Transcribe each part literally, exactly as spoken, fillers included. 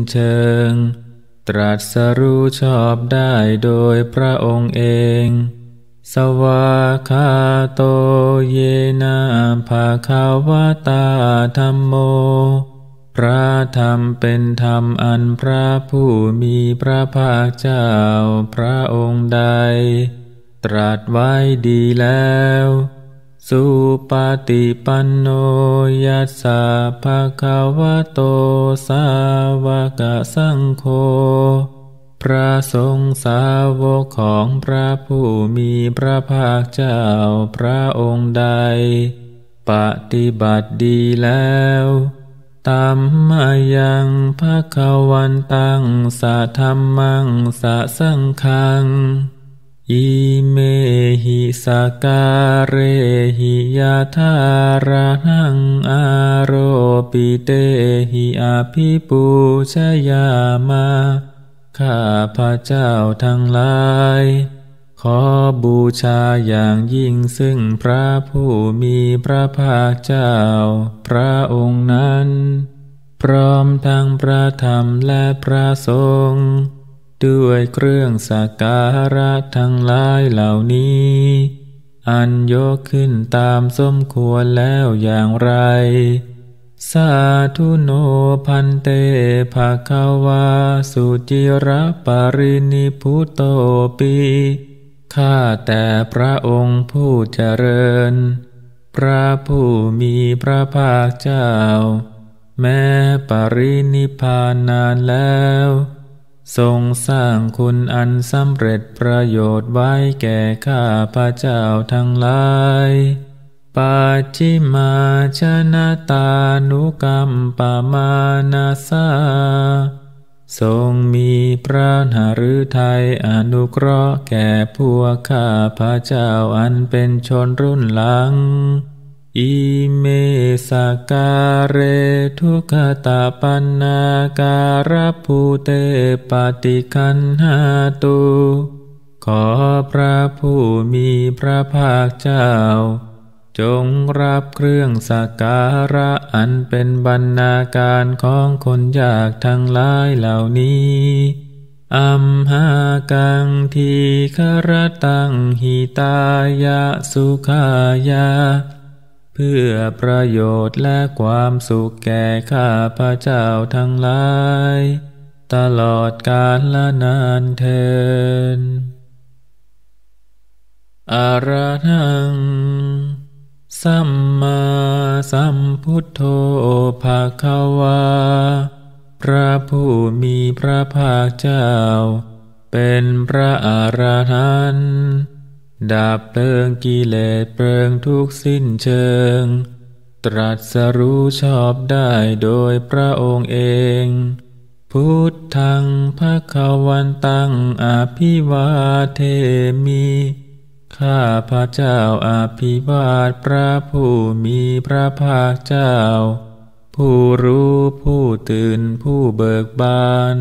เชิงตรัสรู้ชอบได้โดยพระองค์เองสวากขาโตเยนะภาคาวตาธัมโมพระธรรมเป็นธรรมอันพระผู้มีพระภาคเจ้าพระองค์ใดตรัสไว้ดีแล้วสุปฏิปันโนยัสสะภะคะวะโตสาวกสังโฆพระสงฆ์สาวกของพระผู้มีพระภาคเจ้าพระองค์ใดปฏิบัติดีแล้วตัมมายังภะคะวันตังสะธัมมังสะสังฆังอิเมหิสการเรหิยะทาระหังอาโรปิเตหิอาภิปูชยามาข้าพระเจ้าทั้งหลายขอบูชาอย่างยิ่งซึ่งพระผู้มีพระภาคเจ้าพระองค์นั้นพร้อมทั้งพระธรรมและพระสงฆ์ด้วยเครื่องสักการะทั้งหลายเหล่านี้อันยกขึ้นตามสมควรแล้วอย่างไรสาธุโนพันเตภะคะวาสุจิระปรินิพุตโตปิข้าแต่พระองค์ผู้เจริญพระผู้มีพระภาคเจ้าแม้ปรินิพพานนานแล้วทรงสร้างคุณอันสำเร็จประโยชน์ไว้แก่ข้าพระเจ้าทั้งหลายปัจฉิมาชนะตานุกรรมปมานาสาทรงมีพระหฤทัยอนุเคราะห์แก่พวกข้าพระเจ้าอันเป็นชนรุ่นหลังอิเมสการเรทุกขตาปันนาการภูเตปฏิคันหาตุขอพระผู้มีพระภาคเจ้าจงรับเครื่องสักการะอันเป็นบรรณาการของคนยากทั้งหลายเหล่านี้อัมหากังทีครตังหิตายะสุขายะเพื่อประโยชน์และความสุขแก่ข้าพระเจ้าทั้งหลายตลอดกาลและนานเทอญอะระหังสัมมาสัมพุทโธภะคะวาพระผู้มีพระภาคเจ้าเป็นพระอรหันต์ดับเพลิงกิเลสเพลิงทุกข์สิ้นเชิงตรัสรู้ชอบได้โดยพระองค์เองพุทธังภคะวันตังอภิวาเทมิข้าพระเจ้าอภิวาทพระผู้มีพระภาคเจ้าผู้รู้ผู้ตื่นผู้เบิกบาน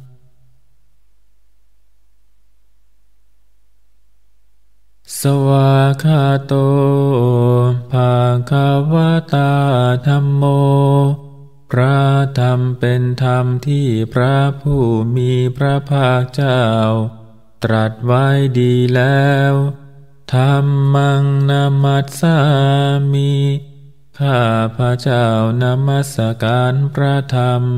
สวากขาโตภาคาวตาธัมโมพระธรรมเป็นธรรมที่พระผู้มีพระภาคเจ้าตรัสไว้ดีแล้วธัมมังนามัสสามิข้าพระเจ้านมัสการพระธรรม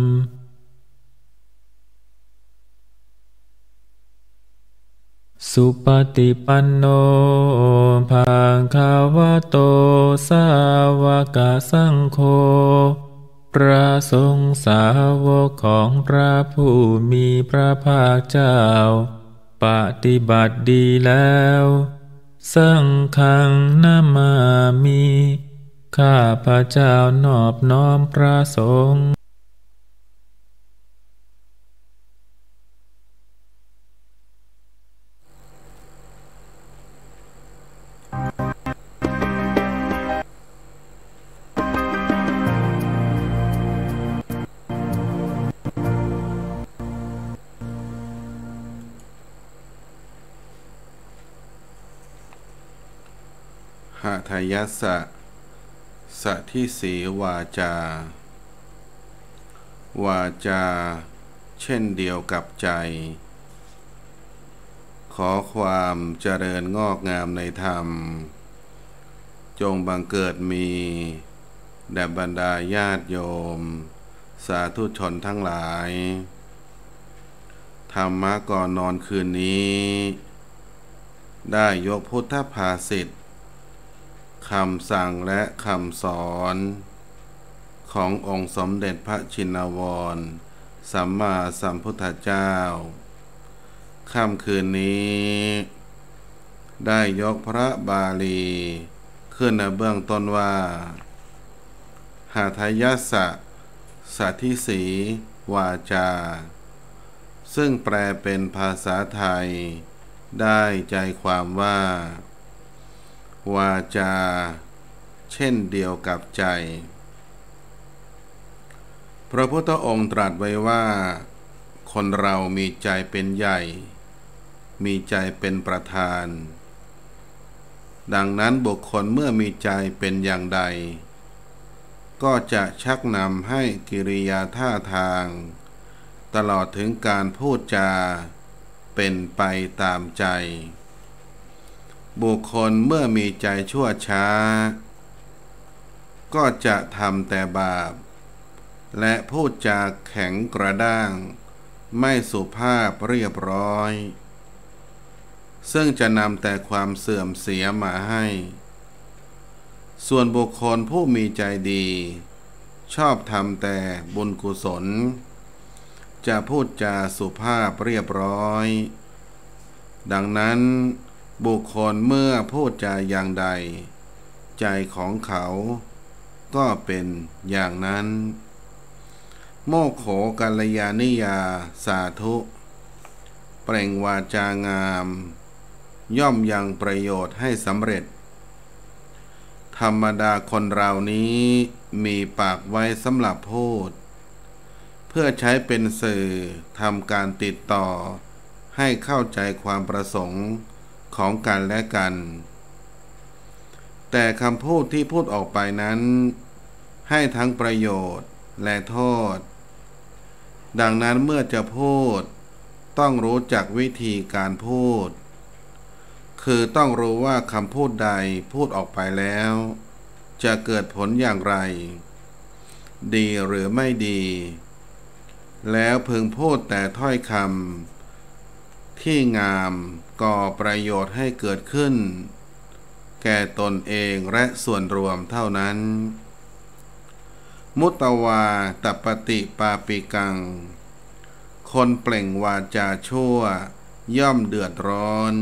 สุปฏิปันโนภาควโตสาวกสังโฆพระสงฆ์สาวกของพระผู้มีพระภาคเจ้าปฏิบัติดีแล้วสังฆังนามามิข้าพระเจ้านอบน้อมพระสงฆ์หทายัสสะสะทิสีวาจา วาจาช่นเดียวกับใจขอความเจริญงอกงามในธรรมจงบังเกิดมีแด่บรรดาญาติโยมสาธุชนทั้งหลายธรรมะก่อนนอนคืนนี้ได้ยกพุทธภาษิตคำสั่งและคำสอนขององค์สมเด็จพระชินวรสัมมาสัมพุทธเจ้าค่ำคืนนี้ได้ยกพระบาลีขึ้นในเบื้องต้นว่าหาทายัสสะสัทธิสีวาจาซึ่งแปลเป็นภาษาไทยได้ใจความว่าวาจาเช่นเดียวกับใจพระพุทธองค์ตรัสไว้ว่าคนเรามีใจเป็นใหญ่มีใจเป็นประธานดังนั้นบุคคลเมื่อมีใจเป็นอย่างใดก็จะชักนำให้กิริยาท่าทางตลอดถึงการพูดจาเป็นไปตามใจบุคคลเมื่อมีใจชั่วช้าก็จะทำแต่บาปและพูดจาแข็งกระด้างไม่สุภาพเรียบร้อยซึ่งจะนำแต่ความเสื่อมเสียมาให้ส่วนบุคคลผู้มีใจดีชอบทำแต่บุญกุศลจะพูดจาสุภาพเรียบร้อยดังนั้นบุคคลเมื่อพูดจาอย่างใดใจของเขาก็เป็นอย่างนั้นโมกโขกัลยาณิยาสาธุเปล่งวาจางามย่อมยังประโยชน์ให้สำเร็จธรรมดาคนเรานี้มีปากไว้สำหรับพูดเพื่อใช้เป็นสื่อทำการติดต่อให้เข้าใจความประสงค์ของกันและกันแต่คำพูดที่พูดออกไปนั้นให้ทั้งประโยชน์และโทษดังนั้นเมื่อจะพูดต้องรู้จักวิธีการพูดคือต้องรู้ว่าคำพูดใดพูดออกไปแล้วจะเกิดผลอย่างไรดีหรือไม่ดีแล้วพึงพูดแต่ถ้อยคำที่งามก่อประโยชน์ให้เกิดขึ้นแก่ตนเองและส่วนรวมเท่านั้นมุตตวาตัปปติปาปิกังคนเปล่งวาจาชั่วย่อมเดือดร้อน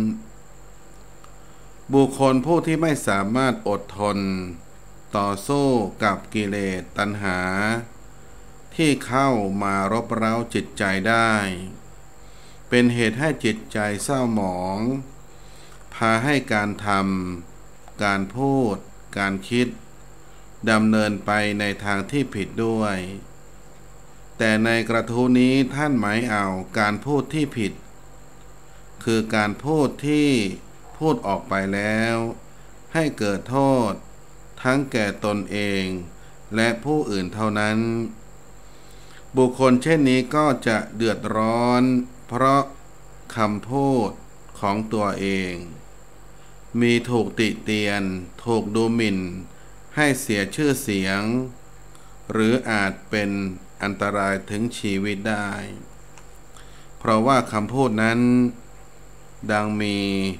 บุคคลผู้ที่ไม่สามารถอดทนต่อสู้กับกิเลสตัณหาที่เข้ามารบเร้าจิตใจได้เป็นเหตุให้จิตใจเศร้าหมองพาให้การทำการพูดการคิดดำเนินไปในทางที่ผิดด้วยแต่ในกระทู้นี้ท่านหมายเอาการพูดที่ผิดคือการพูดที่พูดออกไปแล้วให้เกิดโทษทั้งแก่ตนเองและผู้อื่นเท่านั้นบุคคลเช่นนี้ก็จะเดือดร้อนเพราะคำพูดของตัวเองมีถูกติเตียนถูกดูหมิ่นให้เสียชื่อเสียงหรืออาจเป็นอันตรายถึงชีวิตได้เพราะว่าคำพูดนั้นดังมี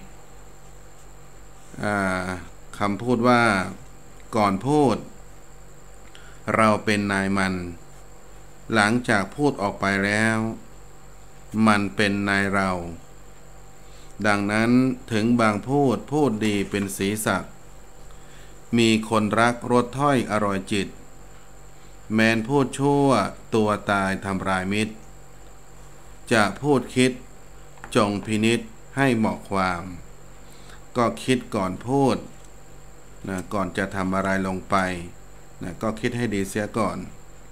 คำพูดว่าก่อนพูดเราเป็นนายมันหลังจากพูดออกไปแล้วมันเป็นนายเราดังนั้นถึงบางพูดพูดดีเป็นศีรษะมีคนรักรสถ้อยอร่อยจิตแม้นพูดชั่วตัวตายทำลายมิตรจะพูดคิดจงพินิจให้เหมาะความก็คิดก่อนพูดนะก่อนจะทำอะไรลงไปนะก็คิดให้ดีเสียก่อน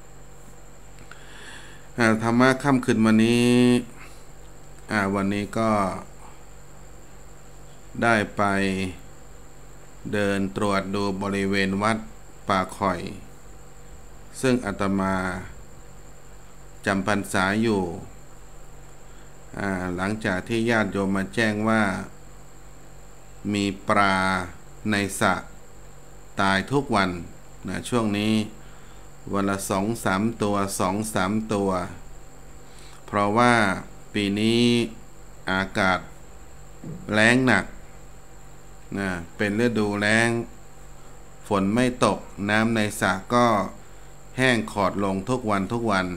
ธรรมะค่ำคืนวันนี้วันนี้ก็ได้ไปเดินตรวจดูบริเวณวัดป่าข่อยซึ่งอาตมาจำพรรษาอยู่หลังจากที่ญาติโยมมาแจ้งว่ามีปลาในสระตายทุกวันนะช่วงนี้วันละสองสามตัวสองสามตัวเพราะว่าปีนี้อากาศแล้งหนักนะเป็นฤดูแล้งฝนไม่ตกน้ำในสระก็แห้งขอดลงทุกวันทุกวัน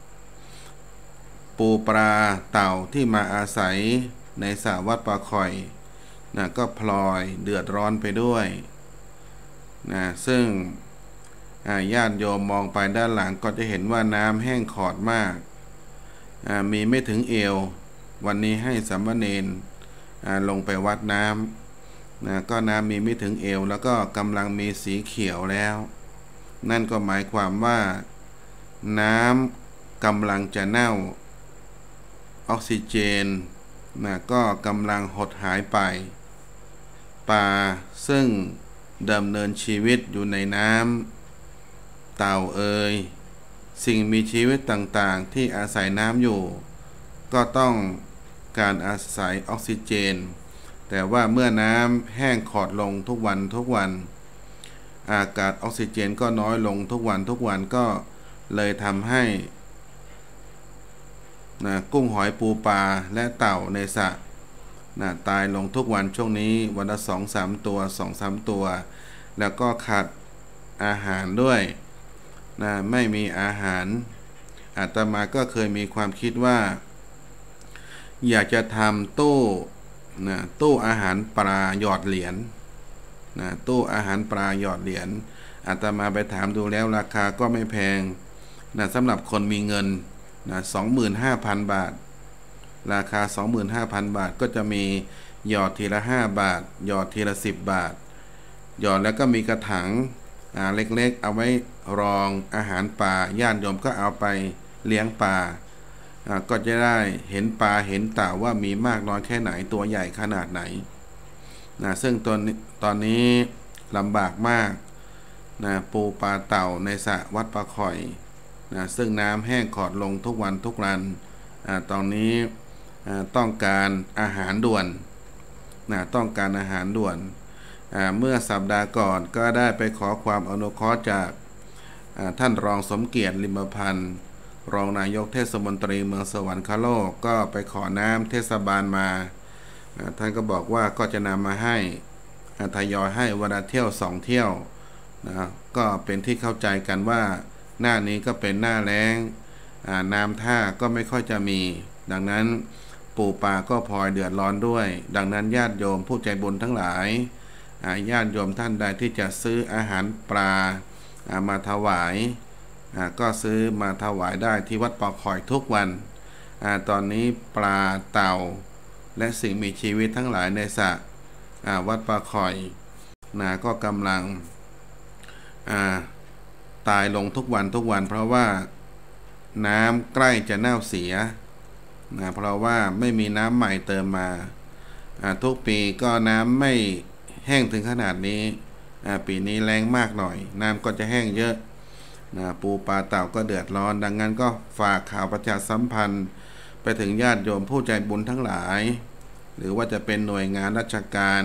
ปูปลาเต่าที่มาอาศัยในสระวัดปลาคอยนะก็พลอยเดือดร้อนไปด้วยนะซึ่งญาติโยมมองไปด้านหลังก็จะเห็นว่าน้ำแห้งขอดมากมีไม่ถึงเอววันนี้ให้สามเณรลงไปวัดน้ำนะก็น้ำมีไม่ถึงเอวแล้วก็กำลังมีสีเขียวแล้วนั่นก็หมายความว่าน้ำกำลังจะเน่าออกซิเจนนะก็กำลังหดหายไปปลาซึ่งดำเนินชีวิตอยู่ในน้ำเต่าเอ่ยสิ่งมีชีวิตต่างๆที่อาศัยน้ำอยู่ก็ต้องการอาศัยออกซิเจนแต่ว่าเมื่อน้ำแห้งขอดลงทุกวันทุกวันอากาศออกซิเจนก็น้อยลงทุกวันทุกวันก็เลยทำให้นะกุ้งหอยปูปลาและเต่าในสระนะตายลงทุกวันช่วงนี้วันละสองสามตัวสองสามตัวแล้วก็ขาดอาหารด้วยนะไม่มีอาหารอาตมาก็เคยมีความคิดว่าอยากจะทำตู้นะตู้อาหารปลาหยอดเหรียญนะตู้อาหารปลาหยอดเหรียญอาตมาไปถามดูแล้วราคาก็ไม่แพงนะสำหรับคนมีเงินนะสองหมื่นห้าพันบาทราคา สองหมื่นห้าพัน บาทก็จะมีหยอดทีละห้าบาทหยอดทีละสิบบาทหยอดแล้วก็มีกระถังอ่าเล็กๆเอาไว้รองอาหารปลาญาติโยมก็เอาไปเลี้ยงปลาอ่าก็จะได้เห็นปลาเห็นเต่าว่ามีมากน้อยแค่ไหนตัวใหญ่ขนาดไหนนะซึ่งตอนตอนนี้ลำบากมากนะปูปลาเต่าในสระวัดปลาคอยนะซึ่งน้ำแห้งขอดลงทุกวันทุกวันอ่าตอนนี้ต้องการอาหารด่วนนะต้องการอาหารด่วนเมื่อสัปดาห์ก่อนก็ได้ไปขอความอนุเคราะห์จากท่านรองสมเกียรติลิมพันธ์รองนายกเทศมนตรีเมืองสวรรคโลกก็ไปขอน้ำเทศบาลมาท่านก็บอกว่าก็จะนำมาให้ทยอยให้วันละเที่ยวสองเที่ยวนะก็เป็นที่เข้าใจกันว่าหน้านี้ก็เป็นหน้าแล้งน้ำท่าก็ไม่ค่อยจะมีดังนั้นปูปลาก็พลอยเดือดร้อนด้วยดังนั้นญาติโยมผู้ใจบุญทั้งหลายญาติโยมท่านใดที่จะซื้ออาหารปลามาถวายก็ซื้อมาถวายได้ที่วัดปอคอยทุกวันตอนนี้ปลาเต่าและสิ่งมีชีวิตทั้งหลายในสระวัดปอคอยนะก็กำลังตายลงทุกวันทุกวันเพราะว่าน้ำใกล้จะเน่าเสียนะเพราะว่าไม่มีน้ำใหม่เติมมาทุกปีก็น้ำไม่แห้งถึงขนาดนี้ปีนี้แรงมากหน่อยน้ำก็จะแห้งเยอะนะปูปลาเต่าก็เดือดร้อนดังนั้นก็ฝากข่าวประชาสัมพันธ์ไปถึงญาติโยมผู้ใจบุญทั้งหลายหรือว่าจะเป็นหน่วยงานราชการ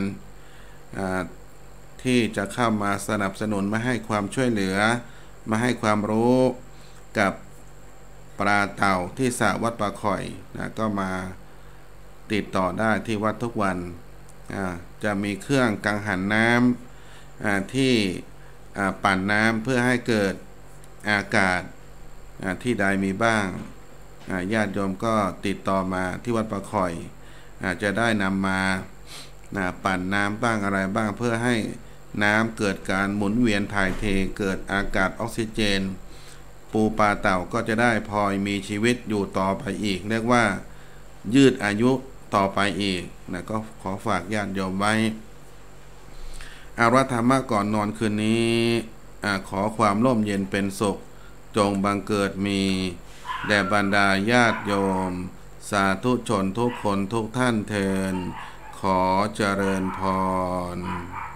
ที่จะเข้ามาสนับสนุนมาให้ความช่วยเหลือมาให้ความรู้กับปลาเต่าที่สระวัดปลาคอยนะก็มาติดต่อได้ที่วัดทุกวันจะมีเครื่องกังหันน้ำที่ปั่นน้ำเพื่อให้เกิดอากาศที่ใดมีบ้างญาติโยมก็ติดต่อมาที่วัดปลาคอยจะได้นำมาปั่นน้ำบ้างอะไรบ้างเพื่อให้น้ำเกิดการหมุนเวียนถ่ายเทเกิดอากาศออกซิเจนปูปลาเต่าก็จะได้พลอยมีชีวิตอยู่ต่อไปอีกเรียกว่ายืดอายุต่อไปอีกนะก็ขอฝากญาติโยมไว้อารัธรรมะก่อนนอนคืนนี้ขอความร่มเย็นเป็นสุขจงบังเกิดมีแด่บรรดาญาติโยมสาธุชนทุกคนทุกท่านเทินขอเจริญพร